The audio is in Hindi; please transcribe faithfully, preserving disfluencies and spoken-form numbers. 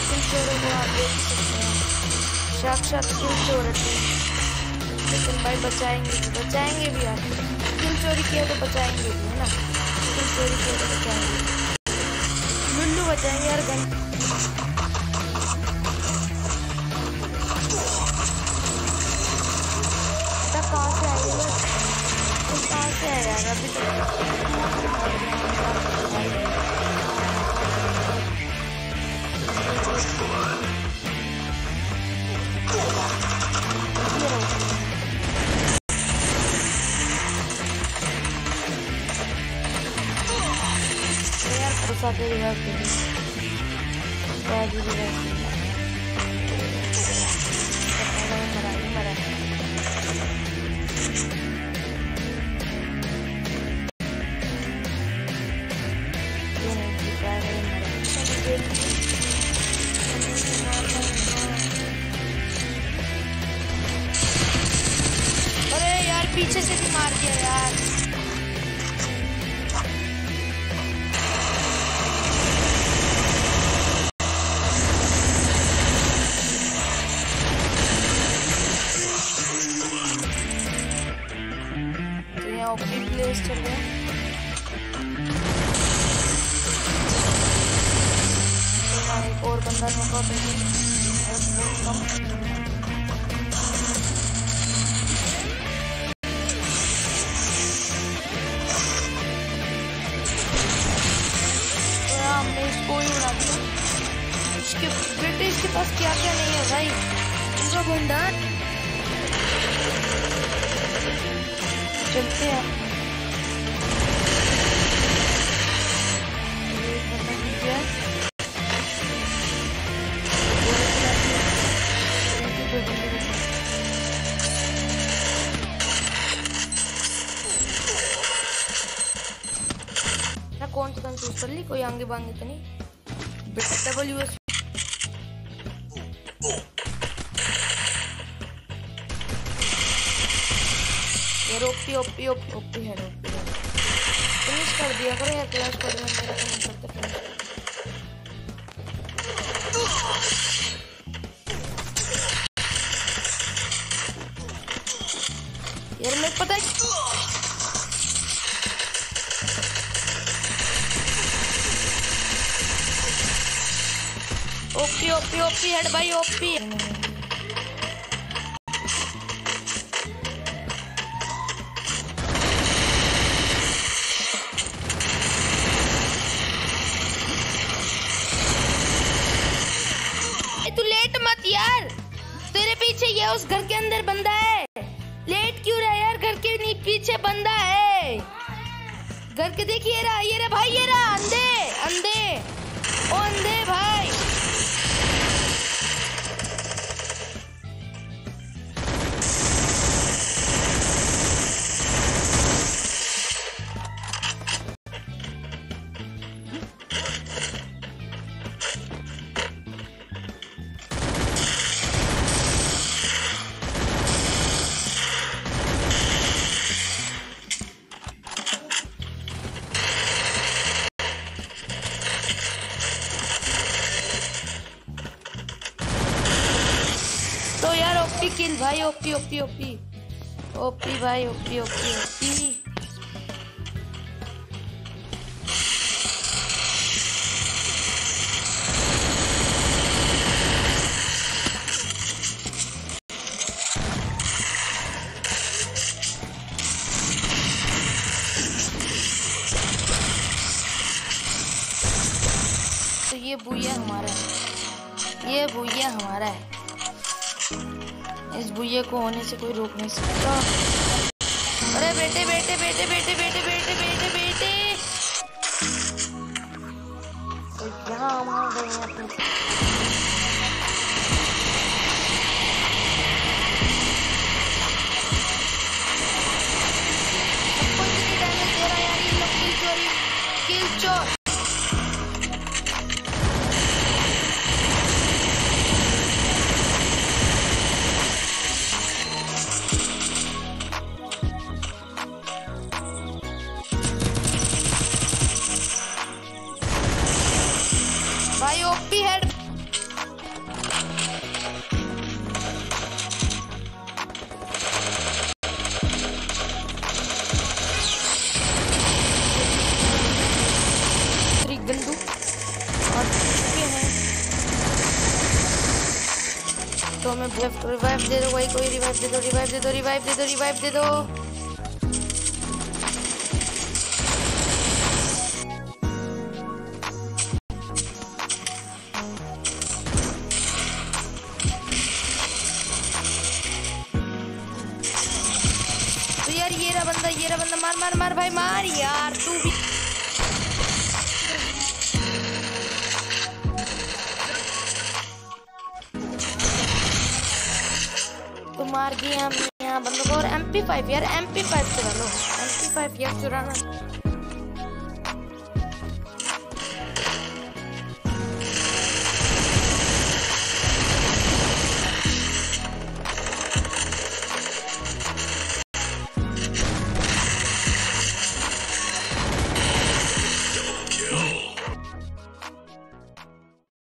किल चोरों को आप देख सकते हैं, साक्षात किल चोर है। लेकिन भाई बचाएंगे बचाएंगे भी यार, किल चोरी किया तो बचाएंगे भी है ना, किल चोरी किया तो बचाएंगे, लुल्लू बचाएंगे यार। गन कहाँ से आई है, कहाँ से है यार अभी तो यार फंसा के रिवाइव मरा ही मरा। अरे यार पीछे से भी मार दिया यार। तो यहाँ ओपी प्लेस चल रहा है, एक और बंदा होगा हमने इसको ही उड़ा दिया। इसके बेटे इसके पास क्या क्या नहीं है भाई, इनका भंडार। चलते हैं कौन सा चूज कर ली, कोई आगे बांगे तो नहीं। डबल यूएस यार ओपी ओपी ओपी ओपी है, ओपी है। फिनिश कर दिया करो यार, क्लास कर रहे हैं मेरा तो नहीं करते। यार मैं पता है ओपी ओपी ओपी हेड भाई ओपी। तू लेट मत यार, तेरे पीछे ये उस घर के अंदर बंदा है, लेट क्यों रहा यार, घर के नी पीछे बंदा है, घर के देखिए रहा, ये रहा भाई, ये रहा अंधे अंधे ओ अंधे भाई। तो यार ओपी किल भाई, ओपी ओपी ओपी ओपी भाई, ओपी ओपी ओपी। तो ये बुया हमारा है, ये बुया हमारा है, इस बुये को होने से कोई रोक नहीं सकता। अरे बेटे बेटे बेटे बेटे बेटे बेटे बेटे बेटे तो यहाँ हम आ गए हैं अपने। सबको इतनी डैमेज दे रहा है यार ये लोग, किल चोरी किल चोर। भाई ओपी हेड हमें रिवाइव दे दो भाई, कोई रिवाइव दे दो, रिवाइव दे दो, रिवाइव दे दो, रिवाइव दे दो। तो यार ये रहा बंदा, ये रहा बंदा, मार मार मार भाई मार यार, तू भी तो मार दिया हमने यहाँ बंदों को। और एम पी फाइव यार, एम पी फाइव चुरा लो, एम पी फाइव यार चुराना।